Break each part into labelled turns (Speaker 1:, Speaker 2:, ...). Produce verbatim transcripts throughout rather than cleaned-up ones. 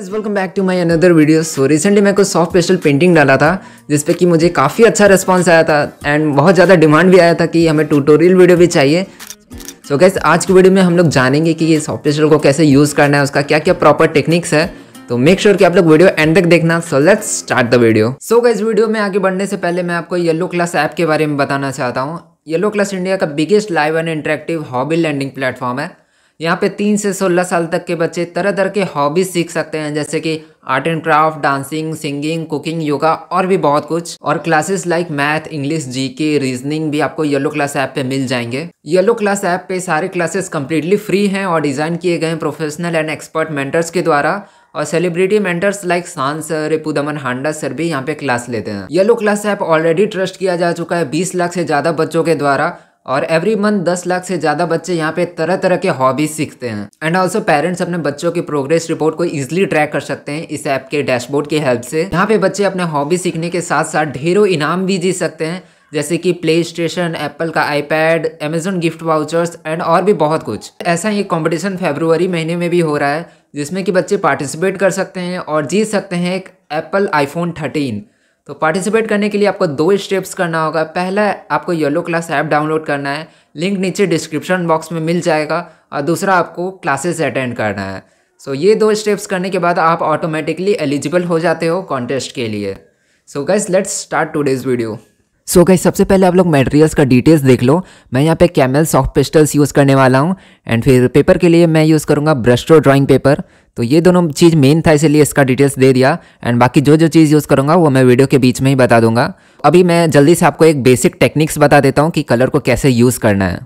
Speaker 1: Guys welcome back to my another video. So recently मैं कुछ soft pastel painting डाला था जिस पे कि मुझे काफ़ी अच्छा रिस्पांस आया था एंड बहुत ज़्यादा डिमांड भी आया था कि हमें ट्यूटोरियल वीडियो भी चाहिए। सो गाइस आज की वीडियो में हम लोग जानेंगे कि ये सॉफ्ट पेस्टल को कैसे यूज़ करना है, उसका क्या क्या प्रॉपर टेक्निक्स है। तो मेक श्योर कि आप लोग वीडियो एंड तक देखना। So let's start the video. So guys video में आगे बढ़ने से पहले मैं आपको येलो क्लास ऐप के बारे में बताना चाहता हूँ। येलो क्लास इंडिया का biggest live and interactive hobby learning platform है। यहाँ पे तीन से सोलह साल तक के बच्चे तरह तरह के हॉबीज सीख सकते हैं, जैसे कि art and craft, dancing, singing, cooking, yoga और भी बहुत कुछ। और classes like math, English, GK, reasoning भी आपको येलो क्लास ऐप पे मिल जाएंगे। येलो क्लास ऐप पे सारे क्लासेस कम्प्लीटली फ्री हैं और डिजाइन किए गए हैं प्रोफेशनल एंड एक्सपर्ट मेंटर्स के द्वारा। और celebrity mentors like Shaan sir, Ripudaman Handa sir भी यहाँ पे क्लास लेते हैं। Yellow class app already trust किया जा चुका है बीस लाख से ज़्यादा बच्चों के द्वारा और एवरी मंथ दस लाख से ज़्यादा बच्चे यहाँ पे तरह तरह के हॉबीज सीखते हैं। एंड ऑल्सो पेरेंट्स अपने बच्चों की प्रोग्रेस रिपोर्ट को इजीली ट्रैक कर सकते हैं इस ऐप के डैशबोर्ड की हेल्प से। यहाँ पे बच्चे अपने हॉबी सीखने के साथ साथ ढेरों इनाम भी जीत सकते हैं, जैसे कि प्ले स्टेशन, एप्पल का iPad, Amazon gift vouchers and और भी बहुत कुछ। ऐसा ही कंपटीशन फरवरी महीने में भी हो रहा है जिसमें कि बच्चे पार्टिसिपेट कर सकते हैं और जीत सकते हैं एक एप्पल आईफोन थर्टीन। तो पार्टिसिपेट करने के लिए आपको दो स्टेप्स करना होगा। पहला आपको येलो क्लास ऐप डाउनलोड करना है, लिंक नीचे डिस्क्रिप्शन बॉक्स में मिल जाएगा। और दूसरा आपको क्लासेस अटेंड करना है। सो ये दो स्टेप्स करने के बाद आप ऑटोमेटिकली एलिजिबल हो जाते हो कॉन्टेस्ट के लिए। So guys let's start today's video. So guys सबसे पहले आप लोग मटेरियल्स का डिटेल्स देख लो। मैं यहाँ पे कैमल सॉफ्ट पेस्टल्स यूज़ करने वाला हूँ एंड फिर पेपर के लिए मैं यूज़ करूँगा ब्रश स्ट्रोक ड्राइंग पेपर। तो ये दोनों चीज़ मेन था, इसीलिए इसका डिटेल्स दे दिया। एंड बाकी जो जो चीज़ यूज़ करूँगा वो मैं वीडियो के बीच में ही बता दूंगा। अभी मैं जल्दी से आपको एक बेसिक टेक्निक्स बता देता हूँ कि कलर को कैसे यूज़ करना है।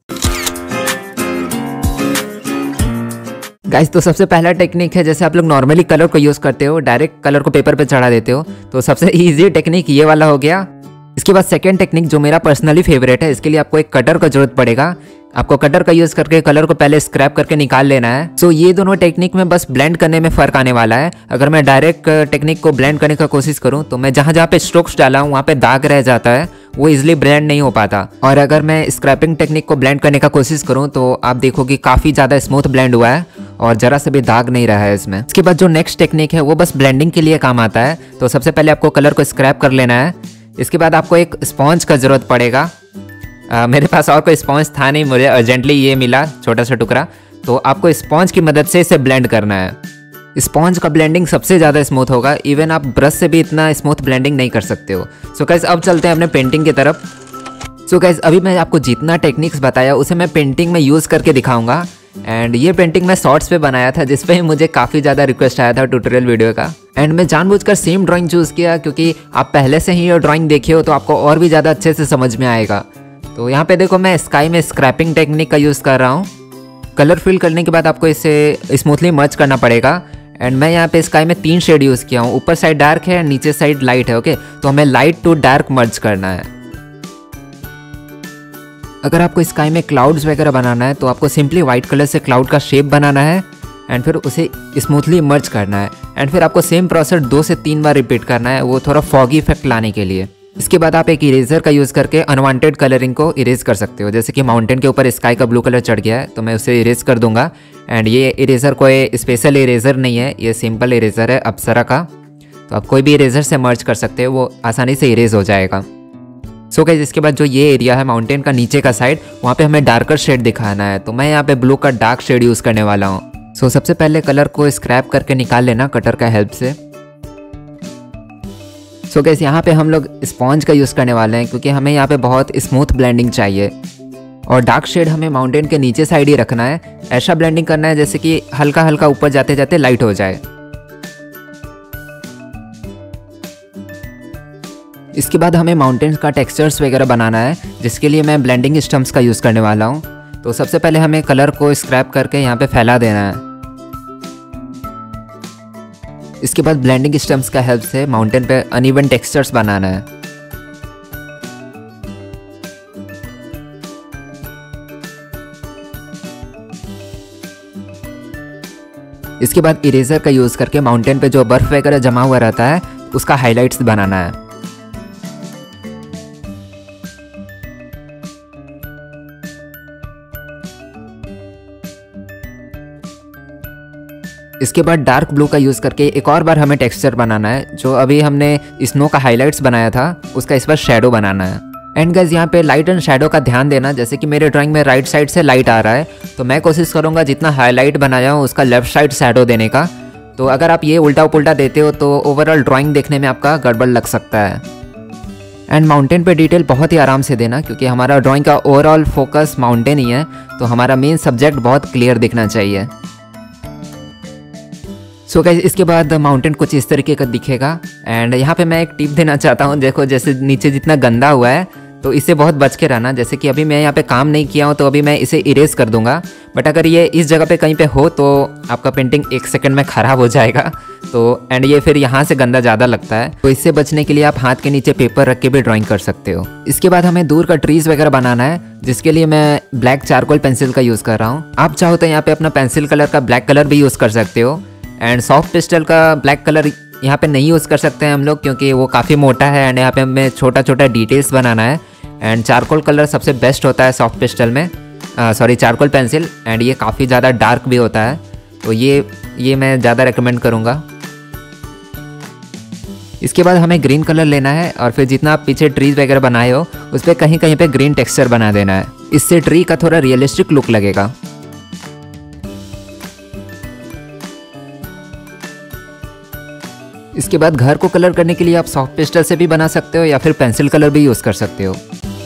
Speaker 1: गाइस तो सबसे पहला टेक्निक है, जैसे आप लोग नॉर्मली कलर को यूज़ करते हो, डायरेक्ट कलर को पेपर पे चढ़ा देते हो, तो सबसे ईजी टेक्निक ये वाला हो गया। इसके बाद सेकेंड टेक्निक जो मेरा पर्सनली फेवरेट है, इसके लिए आपको एक कटर का जरूरत पड़ेगा। आपको कटर का यूज़ करके कलर को पहले स्क्रैप करके निकाल लेना है। सो ये दोनों टेक्निक में बस ब्लेंड करने में फ़र्क आने वाला है। अगर मैं डायरेक्ट टेक्निक को ब्लेंड करने का कोशिश करूँ तो मैं जहाँ जहाँ पे स्ट्रोक्स डाला हूँ वहाँ पे दाग रह जाता है, वो इजिली ब्लेंड नहीं हो पाता। और अगर मैं स्क्रैपिंग टेक्निक को ब्लेंड करने का कोशिश करूँ तो आप देखो कि काफ़ी ज़्यादा स्मूथ ब्लेंड हुआ है और ज़रा से भी दाग नहीं रहा है इसमें। इसके बाद जो नेक्स्ट टेक्निक है वो बस ब्लेंडिंग के लिए काम आता है। तो सबसे पहले आपको कलर को स्क्रैप कर लेना है। इसके बाद आपको एक स्पॉन्ज का ज़रूरत पड़ेगा। आ, मेरे पास और कोई स्पॉन्ज था नहीं, मुझे अर्जेंटली ये मिला छोटा सा टुकड़ा। तो आपको स्पॉन्ज की मदद से इसे ब्लेंड करना है। स्पॉन्ज का ब्लेंडिंग सबसे ज़्यादा स्मूथ होगा, इवन आप ब्रश से भी इतना स्मूथ ब्लेंडिंग नहीं कर सकते हो। सो गाइस अब चलते हैं अपने पेंटिंग की तरफ। सो गाइस अभी मैं आपको जितना टेक्निक्स बताया उसे मैं पेंटिंग में यूज़ करके दिखाऊंगा। एंड ये पेंटिंग मैं शॉर्ट्स पे बनाया था जिस पे मुझे काफ़ी ज़्यादा रिक्वेस्ट आया था ट्यूटोरियल वीडियो का। एंड मैं जानबूझकर सेम ड्राइंग चूज़ किया क्योंकि आप पहले से ही ये ड्राइंग देखिए हो तो आपको और भी ज़्यादा अच्छे से समझ में आएगा। तो यहाँ पे देखो मैं स्काई में स्क्रैपिंग टेक्निक का यूज़ कर रहा हूँ। कलर फिल करने के बाद आपको इसे स्मूथली मर्ज करना पड़ेगा। एंड मैं यहाँ पे स्काई में तीन शेड यूज़ किया हूँ, ऊपर साइड डार्क है, नीचे साइड लाइट है। ओके, तो हमें लाइट टू डार्क मर्ज करना है। अगर आपको स्काई में क्लाउड्स वगैरह बनाना है तो आपको सिंपली वाइट कलर से क्लाउड का शेप बनाना है एंड फिर उसे स्मूथली मर्ज करना है। एंड फिर आपको सेम प्रोसेस दो से तीन बार रिपीट करना है, वो थोड़ा फॉगी इफेक्ट लाने के लिए। इसके बाद आप एक इरेजर का यूज़ करके अनवांटेड कलरिंग को इरेज कर सकते हो। जैसे कि माउंटेन के ऊपर स्काई का ब्लू कलर चढ़ गया है तो मैं उसे इरेज कर दूंगा। एंड ये इरेजर कोई स्पेशल इरेजर नहीं है, ये सिंपल इरेजर है अप्सरा का। तो आप कोई भी इरेजर से मर्ज कर सकते हो, वो आसानी से इरेज हो जाएगा। सो गाइस इसके बाद जो ये एरिया है माउंटेन का नीचे का साइड, वहाँ पे हमें डार्कर शेड दिखाना है। तो मैं यहाँ पे ब्लू का डार्क शेड यूज़ करने वाला हूँ। सो सबसे पहले कलर को स्क्रैप करके निकाल लेना कटर का हेल्प से। सो गाइस यहाँ पे हम लोग स्पॉन्ज का यूज़ करने वाले हैं क्योंकि हमें यहाँ पे बहुत स्मूथ ब्लेंडिंग चाहिए। और डार्क शेड हमें माउंटेन के नीचे साइड ही रखना है। ऐसा ब्लेंडिंग करना है जैसे कि हल्का हल्का ऊपर जाते जाते लाइट हो जाए। इसके बाद हमें माउंटेन्स का टेक्सचर्स वगैरह बनाना है, जिसके लिए मैं ब्लेंडिंग स्टम्प्स का यूज़ करने वाला हूँ। तो सबसे पहले हमें कलर को स्क्रैप करके यहाँ पे फैला देना है। इसके बाद ब्लेंडिंग स्टम्प्स का हेल्प से माउंटेन पे अनइवन टेक्सचर्स बनाना है। इसके बाद इरेजर का यूज़ करके माउंटेन पे जो बर्फ़ वगैरह जमा हुआ रहता है उसका हाइलाइट्स बनाना है। इसके बाद डार्क ब्लू का यूज़ करके एक और बार हमें टेक्सचर बनाना है। जो अभी हमने स्नो का हाईलाइट्स बनाया था उसका इस बार शेडो बनाना है। एंड गाइस यहाँ पे लाइट एंड शेडो का ध्यान देना। जैसे कि मेरे ड्राइंग में राइट साइड से लाइट आ रहा है तो मैं कोशिश करूँगा जितना हाईलाइट बनाया हूँ उसका लेफ्ट साइड शेडो देने का। तो अगर आप ये उल्टा पुल्टा देते हो तो ओवरऑल ड्राइंग देखने में आपका गड़बड़ लग सकता है। एंड माउंटेन पे डिटेल बहुत ही आराम से देना क्योंकि हमारा ड्राइंग का ओवरऑल फोकस माउंटेन ही है, तो हमारा मेन सब्जेक्ट बहुत क्लियर दिखना चाहिए। सो so गाइस इसके बाद माउंटेन कुछ इस तरीके का दिखेगा। एंड यहाँ पे मैं एक टिप देना चाहता हूँ, देखो जैसे नीचे जितना गंदा हुआ है तो इससे बहुत बच के रहना। जैसे कि अभी मैं यहाँ पे काम नहीं किया हूँ तो अभी मैं इसे इरेज कर दूंगा, बट अगर ये इस जगह पे कहीं पे हो तो आपका पेंटिंग एक सेकंड में ख़राब हो जाएगा। तो एंड ये फिर यहाँ से गंदा ज़्यादा लगता है, तो इससे बचने के लिए आप हाथ के नीचे पेपर रख के भी ड्राइंग कर सकते हो। इसके बाद हमें दूर का ट्रीज़ वगैरह बनाना है, जिसके लिए मैं ब्लैक चारकोल पेंसिल का यूज़ कर रहा हूँ। आप चाहो तो यहाँ पे अपना पेंसिल कलर का ब्लैक कलर भी यूज़ कर सकते हो। एंड सॉफ्ट पेस्टल का ब्लैक कलर यहाँ पे नहीं यूज़ कर सकते हैं हम लोग क्योंकि वो काफ़ी मोटा है एंड यहाँ पे हमें छोटा छोटा डिटेल्स बनाना है। एंड चारकोल कलर सबसे बेस्ट होता है सॉफ्ट पेस्टल में, सॉरी चारकोल पेंसिल, एंड ये काफ़ी ज़्यादा डार्क भी होता है, तो ये ये मैं ज़्यादा रेकमेंड करूँगा। इसके बाद हमें ग्रीन कलर लेना है और फिर जितना आप पीछे ट्रीज वगैरह बनाए हो उस पर कहीं कहीं पे ग्रीन टेक्सचर बना देना है। इससे ट्री का थोड़ा रियलिस्टिक लुक लगेगा। इसके बाद घर को कलर करने के लिए आप सॉफ्ट पेस्टल से भी बना सकते हो या फिर पेंसिल कलर भी यूज़ कर सकते हो।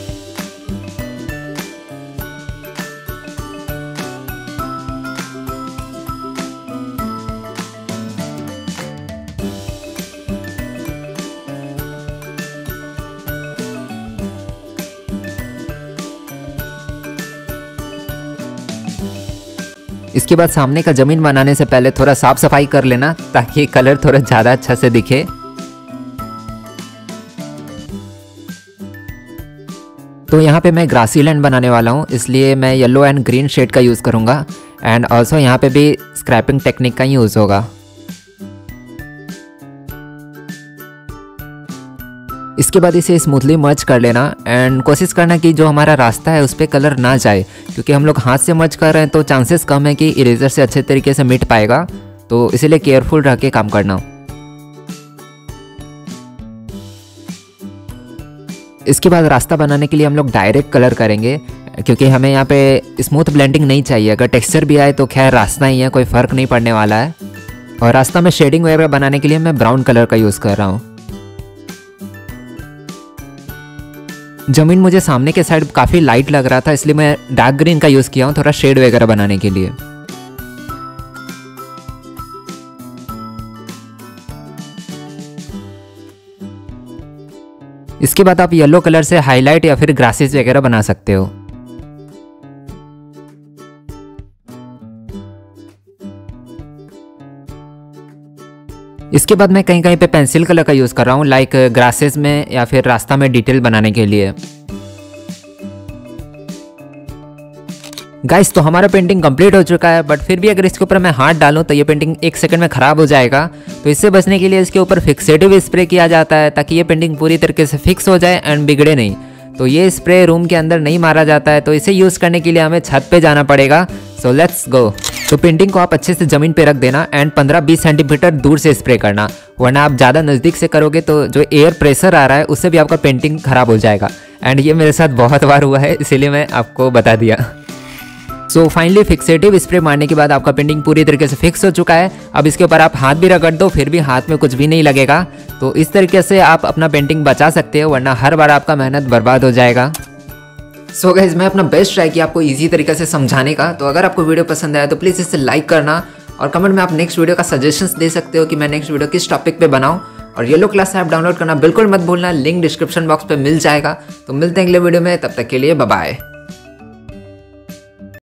Speaker 1: इसके बाद सामने का ज़मीन बनाने से पहले थोड़ा साफ सफाई कर लेना ताकि कलर थोड़ा ज़्यादा अच्छा से दिखे। तो यहाँ पे मैं ग्रासी लैंड बनाने वाला हूँ, इसलिए मैं येलो एंड ग्रीन शेड का यूज़ करूँगा। एंड ऑल्सो यहाँ पे भी स्क्रैपिंग टेक्निक का यूज़ होगा। इसके बाद इसे स्मूथली मर्ज कर लेना एंड कोशिश करना कि जो हमारा रास्ता है उस पर कलर ना जाए, क्योंकि हम लोग हाथ से मर्ज कर रहे हैं तो चांसेस कम है कि इरेजर से अच्छे तरीके से मिट पाएगा, तो इसीलिए केयरफुल रह के काम करना। इसके बाद रास्ता बनाने के लिए हम लोग डायरेक्ट कलर करेंगे क्योंकि हमें यहाँ पे स्मूथ ब्लेंडिंग नहीं चाहिए। अगर टेक्सचर भी आए तो खैर रास्ता ही है, कोई फ़र्क नहीं पड़ने वाला है। और रास्ता में शेडिंग वगैरह बनाने के लिए मैं ब्राउन कलर का यूज़ कर रहा हूँ। ज़मीन मुझे सामने के साइड काफ़ी लाइट लग रहा था, इसलिए मैं डार्क ग्रीन का यूज़ किया हूँ थोड़ा शेड वगैरह बनाने के लिए। इसके बाद आप येलो कलर से हाईलाइट या फिर ग्रासेस वगैरह बना सकते हो। इसके बाद मैं कहीं कहीं पे पेंसिल कलर का यूज़ कर रहा हूँ, लाइक ग्रासेस में या फिर रास्ता में डिटेल बनाने के लिए। गाइस तो हमारा पेंटिंग कंप्लीट हो चुका है, बट फिर भी अगर इसके ऊपर मैं हाथ डालूं तो ये पेंटिंग एक सेकंड में ख़राब हो जाएगा। तो इससे बचने के लिए इसके ऊपर फिक्सेटिव स्प्रे किया जाता है ताकि ये पेंटिंग पूरी तरीके से फिक्स हो जाए एंड बिगड़े नहीं। तो ये स्प्रे रूम के अंदर नहीं मारा जाता है, तो इसे यूज़ करने के लिए हमें छत पे जाना पड़ेगा। So let's go. तो पेंटिंग को आप अच्छे से ज़मीन पे रख देना एंड पंद्रह बीस सेंटीमीटर दूर से स्प्रे करना, वरना आप ज़्यादा नज़दीक से करोगे तो जो एयर प्रेशर आ रहा है उससे भी आपका पेंटिंग ख़राब हो जाएगा। एंड ये मेरे साथ बहुत बार हुआ है, इसीलिए मैं आपको बता दिया। सो फाइनली फिक्सेटिव स्प्रे मारने के बाद आपका पेंटिंग पूरी तरीके से फिक्स हो चुका है। अब इसके ऊपर आप हाथ भी रगड़ दो फिर भी हाथ में कुछ भी नहीं लगेगा। तो इस तरीके से आप अपना पेंटिंग बचा सकते हो, वरना हर बार आपका मेहनत बर्बाद हो जाएगा। सो so गाइस मैं अपना बेस्ट ट्राई किया आपको इजी तरीके से समझाने का। तो अगर आपको वीडियो पसंद आया तो प्लीज़ इसे लाइक करना और कमेंट में आप नेक्स्ट वीडियो का सजेशंस दे सकते हो कि मैं नेक्स्ट वीडियो किस टॉपिक पे बनाऊं। और येलो क्लास ऐप डाउनलोड करना बिल्कुल मत भूलना, लिंक डिस्क्रिप्शन बॉक्स पे मिल जाएगा। तो मिलते हैं अगले वीडियो में, तब तक के लिए बाय बाय।